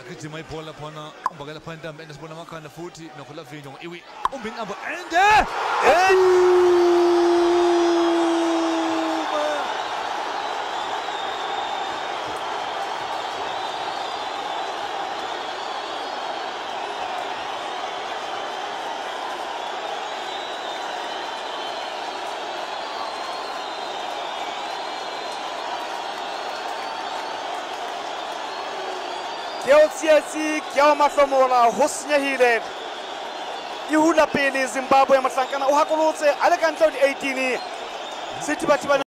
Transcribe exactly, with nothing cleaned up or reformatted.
gijima ibhola phana umbakela phana intambo ende sibona amakhanda futhi nokhula vinyo iwi umbi intambo ende Siasi Kiao Maflamola Hosnya Hile Ihula Pele Zimbabwe Masankana Uhakolose Alekanto eighteen City Batiba